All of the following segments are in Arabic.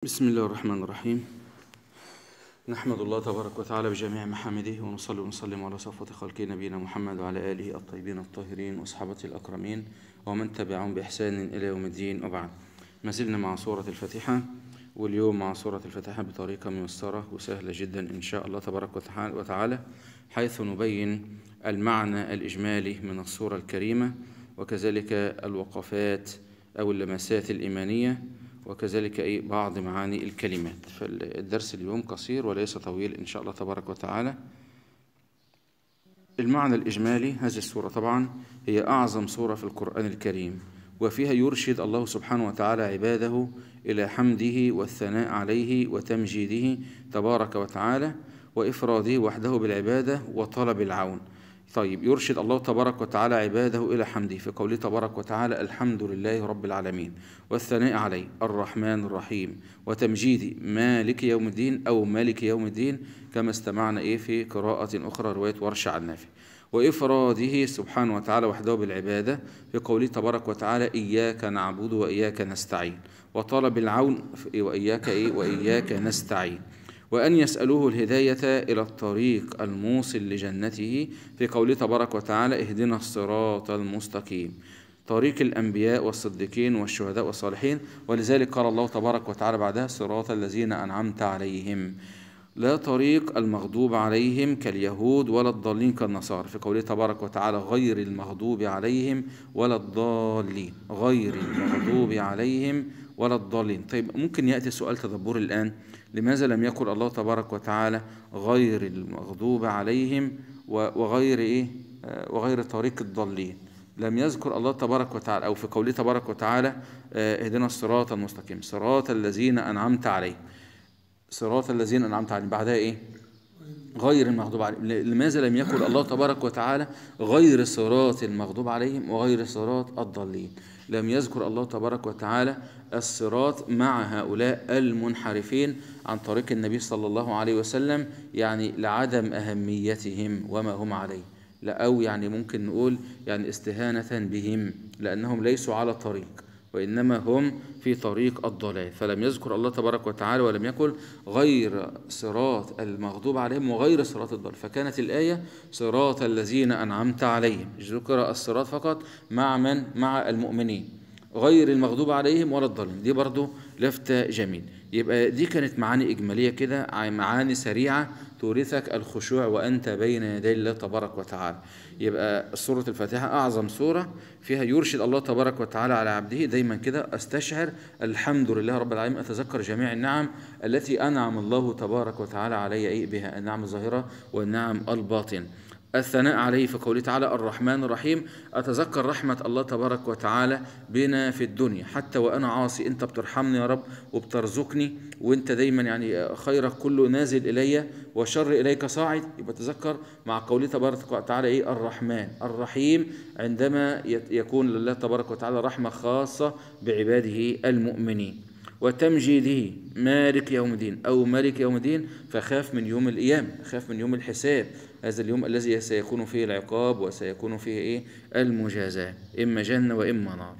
بسم الله الرحمن الرحيم. نحمد الله تبارك وتعالى بجميع محامده، ونصلي ونسلم على صفوة خلق نبينا محمد وعلى آله الطيبين الطاهرين وأصحابته الأكرمين ومن تبعهم بإحسان إلى يوم الدين، وبعد. ما زلنا مع سورة الفاتحة، واليوم مع سورة الفاتحة بطريقة ميسرة وسهلة جدا إن شاء الله تبارك وتعالى، حيث نبين المعنى الإجمالي من السورة الكريمة، وكذلك الوقفات أو اللمسات الإيمانية، وكذلك بعض معاني الكلمات. فالدرس اليوم قصير وليس طويل إن شاء الله تبارك وتعالى. المعنى الإجمالي: هذه السورة طبعا هي أعظم سورة في القرآن الكريم، وفيها يرشد الله سبحانه وتعالى عباده إلى حمده والثناء عليه وتمجيده تبارك وتعالى وإفراده وحده بالعبادة وطلب العون. طيب، يرشد الله تبارك وتعالى عباده إلى حمده في قوله تبارك وتعالى: الحمد لله رب العالمين، والثناء عليه الرحمن الرحيم، وتمجيد مالك يوم الدين أو مالك يوم الدين، كما استمعنا في قراءة أخرى رواية ورش عن نافع، وإفراده سبحانه وتعالى وحده بالعبادة في قوله تبارك وتعالى: إياك نعبد وإياك نستعين، وطلب العون وإياك نستعين، وأن يسألوه الهداية إلى الطريق الموصل لجنته في قوله تبارك وتعالى: اهدنا الصراط المستقيم، طريق الأنبياء والصديقين والشهداء والصالحين. ولذلك قال الله تبارك وتعالى بعدها: صراط الذين أنعمت عليهم، لا طريق المغضوب عليهم كاليهود ولا الضالين كالنصارى في قوله تبارك وتعالى: غير المغضوب عليهم ولا الضالين، غير المغضوب عليهم ولا الضالين. طيب، ممكن يأتي سؤال تدبر الآن: لماذا لم يقل الله تبارك وتعالى غير المغضوب عليهم وغير طريق الضالين؟ لم يذكر الله تبارك وتعالى، أو في قوله تبارك وتعالى: اهدنا الصراط المستقيم، صراط الذين أنعمت عليهم، صراط الذين أنعمت عليهم، بعدها غير المغضوب عليهم. لماذا لم يقل الله تبارك وتعالى غير صراط المغضوب عليهم وغير صراط الضالين؟ لم يذكر الله تبارك وتعالى الصراط مع هؤلاء المنحرفين عن طريق النبي صلى الله عليه وسلم، يعني لعدم أهميتهم وما هم عليه، لا، أو ممكن نقول استهانة بهم، لأنهم ليسوا على طريق وإنما هم في طريق الضلال. فلم يذكر الله تبارك وتعالى ولم يقل غير صراط المغضوب عليهم وغير صراط الضلال، فكانت الآية صراط الذين أنعمت عليهم، ذكر الصراط فقط مع من؟ مع المؤمنين، غير المغضوب عليهم ولا الضالين. دي برضو لفتة جميل. يبقى دي كانت معاني إجمالية كده، معاني سريعة تورثك الخشوع وأنت بين يدي الله تبارك وتعالى. يبقى سورة الفاتحة أعظم سورة، فيها يرشد الله تبارك وتعالى على عبده. دايما كده أستشعر الحمد لله رب العالمين، أتذكر جميع النعم التي أنعم الله تبارك وتعالى علي بها، النعم الظاهرة والنعم الباطنة. الثناء عليه في قوله تعالى: الرحمن الرحيم، أتذكر رحمة الله تبارك وتعالى بنا في الدنيا، حتى وأنا عاصي أنت بترحمني يا رب وبترزقني، وأنت دايما خيرك كله نازل إلي وشر إليك صاعد. يبقى تذكر مع قوله تبارك وتعالى الرحمن الرحيم، عندما يكون لله تبارك وتعالى رحمة خاصة بعباده المؤمنين. وتمجيده مالك يوم الدين أو مالك يوم الدين، فخاف من يوم القيامة، خاف من يوم الحساب، هذا اليوم الذي سيكون فيه العقاب وسيكون فيه المجازاة، إما جنة وإما نار.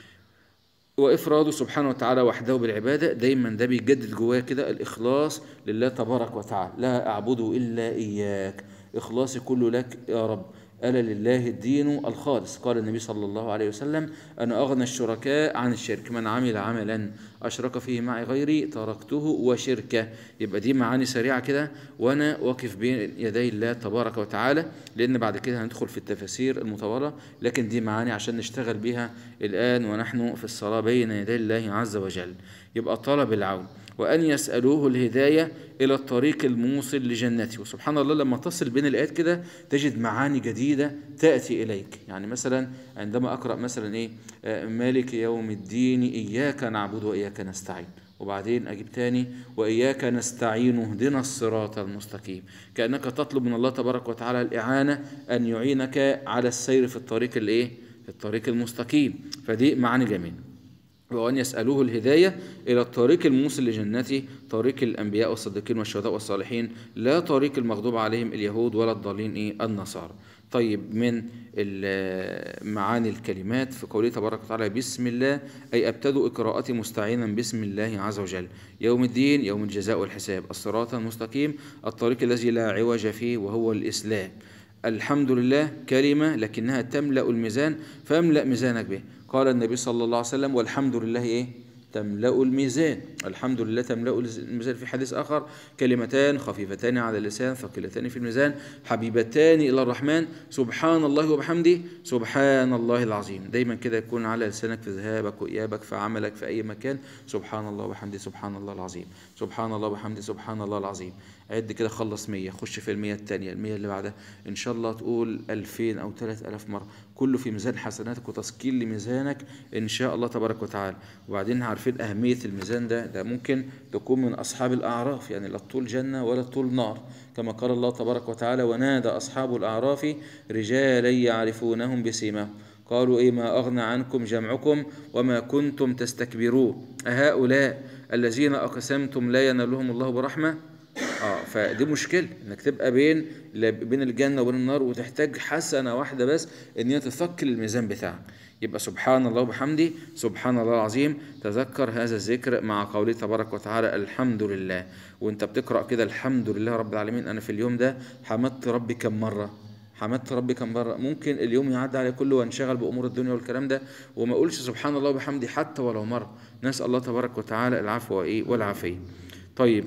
وإفراده سبحانه وتعالى وحده بالعبادة، دايما ده بيجدد جواه كده الإخلاص لله تبارك وتعالى، لا أعبد إلا إياك، إخلاصي كله لك يا رب، ألا لله الدين الخالص. قال النبي صلى الله عليه وسلم: أنا أغنى الشركاء عن الشرك، من عمل عملا أشرك فيه معي غيري تركته وشركه. يبقى دي معاني سريعة كده وأنا واقف بين يدي الله تبارك وتعالى، لأن بعد كده هندخل في التفاسير المطولة، لكن دي معاني عشان نشتغل بها الآن ونحن في الصلاة بين يدي الله عز وجل. يبقى طلب العون، وأن يسألوه الهداية إلى الطريق الموصل لجنته. وسبحان الله، لما تصل بين الآيات كده تجد معاني جديدة تأتي إليك. مثلا عندما أقرأ مثلا مالك يوم الدين، إياك نعبد وإياك نستعين، وبعدين أجيب تاني وإياك نستعين اهدنا الصراط المستقيم، كأنك تطلب من الله تبارك وتعالى الإعانة أن يعينك على السير في الطريق في الطريق المستقيم. فدي معاني جميلة. وأن يسألوه الهداية إلى الطريق الموصل لجنته، طريق الأنبياء والصديقين والشهداء والصالحين، لا طريق المغضوب عليهم اليهود ولا الضالين النصارى. طيب، من معاني الكلمات في قوله تبارك وتعالى بسم الله، أي أبتدئ قراءتي مستعينا بسم الله عز وجل. يوم الدين يوم الجزاء والحساب، الصراط المستقيم الطريق الذي لا عوج فيه وهو الإسلام. الحمد لله كلمة لكنها تملأ الميزان، فاملأ ميزانك به. قال النبي صلى الله عليه وسلم والحمد لله إيه؟ تملأ الميزان. الحمد لله تملأ الميزان. في حديث آخر كلمتان خفيفتان على اللسان ثقيلتان في الميزان حبيبتان إلى الرحمن سبحان الله وبحمده سبحان الله العظيم. دايما كده يكون على لسانك في ذهابك وإيابك في عملك في أي مكان، سبحان الله وبحمده سبحان الله العظيم، سبحان الله وبحمده سبحان الله العظيم. عد كده، خلص 100، خش في 100 الثانية، 100 اللي بعدها، إن شاء الله تقول 2000 أو 3000 مرة، كله في ميزان حسناتك وتثقيل لميزانك إن شاء الله تبارك وتعالى. وبعدين عارفين أهمية الميزان ده ممكن تكون من أصحاب الأعراف، يعني لا الطول جنة ولا الطول نار، كما قال الله تبارك وتعالى ونادى أصحاب الأعراف رجالا يعرفونهم بسيماهم قالوا إيه ما أغنى عنكم جمعكم وما كنتم تستكبرون أهؤلاء الذين أقسمتم لا ينالهم الله برحمة. فدي مشكلة انك تبقى بين الجنة وبين النار، وتحتاج حسنة واحدة بس ان هي تثقل الميزان بتاعك. يبقى سبحان الله وبحمده سبحان الله العظيم. تذكر هذا الذكر مع قوله تبارك وتعالى الحمد لله، وانت بتقرأ كده الحمد لله رب العالمين. انا في اليوم ده حمدت ربي كم مرة، حمدت ربي كم مرة. ممكن اليوم يعدي عليه كله وانشغل بأمور الدنيا والكلام ده وما اقولش سبحان الله وبحمده حتى ولو مرة. نسأل الله تبارك وتعالى العفو والعافية. طيب،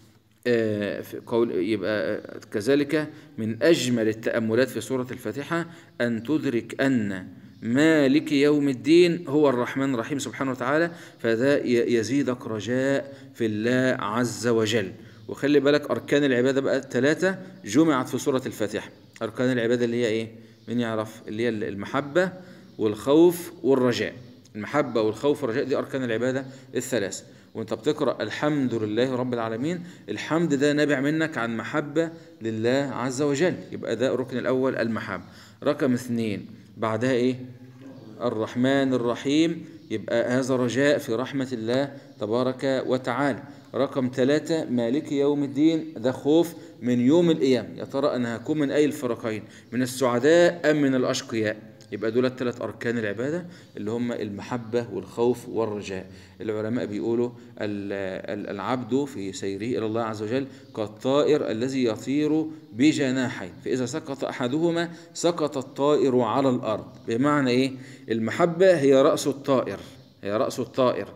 في قول يبقى كذلك من أجمل التأملات في سورة الفاتحة أن تدرك أن مالك يوم الدين هو الرحمن الرحيم سبحانه وتعالى، فذا يزيدك رجاء في الله عز وجل. وخلي بالك أركان العبادة بقى 3 جمعت في سورة الفاتحة. أركان العبادة اللي هي إيه؟ من يعرف؟ اللي هي المحبة والخوف والرجاء. المحبة والخوف والرجاء دي أركان العبادة 3. وانت بتقرأ الحمد لله رب العالمين، الحمد ده نابع منك عن محبة لله عز وجل، يبقى ده الركن الأول المحبة. رقم 2 بعدها إيه؟ الرحمن الرحيم، يبقى هذا رجاء في رحمة الله تبارك وتعالى. رقم 3 مالك يوم الدين، ده خوف من يوم القيامة، يا ترى أنا هكون من أي الفريقين، من السعداء أم من الأشقياء؟ يبقى دول 3 أركان العبادة اللي هم المحبة والخوف والرجاء. العلماء بيقولوا العبد في سيره إلى الله عز وجل كالطائر الذي يطير بجناحين، فإذا سقط أحدهما سقط الطائر على الأرض. بمعنى إيه؟ المحبة هي رأس الطائر، هي رأس الطائر.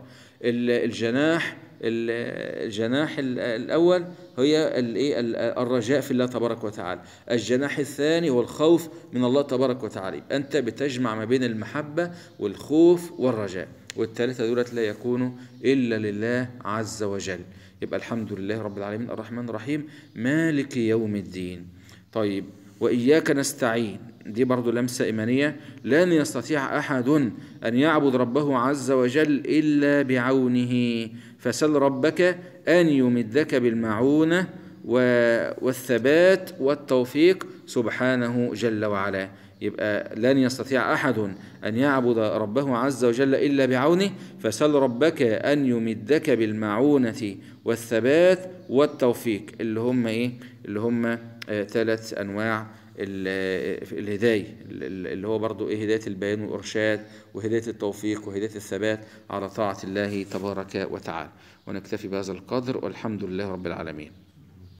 الجناح الأول هي الرجاء في الله تبارك وتعالى. الجناح الثاني هو الخوف من الله تبارك وتعالى. أنت بتجمع ما بين المحبة والخوف والرجاء، والثالثة دولت لا يكونوا إلا لله عز وجل. يبقى الحمد لله رب العالمين الرحمن الرحيم مالك يوم الدين. طيب، وإياك نستعين، دي برضو لمسة إيمانية. لن يستطيع أحد أن يعبد ربه عز وجل إلا بعونه، فسل ربك أن يمدك بالمعونة والثبات والتوفيق سبحانه جل وعلا. يبقى لن يستطيع أحد أن يعبد ربه عز وجل إلا بعونه، فسل ربك أن يمدك بالمعونة والثبات والتوفيق، اللي هم إيه؟ اللي هم 3 أنواع الهداية، اللي هو برضو إيه؟ هداية البيان والإرشاد، وهداية التوفيق، وهداية الثبات على طاعة الله تبارك وتعالى. ونكتفي بهذا القدر، والحمد لله رب العالمين.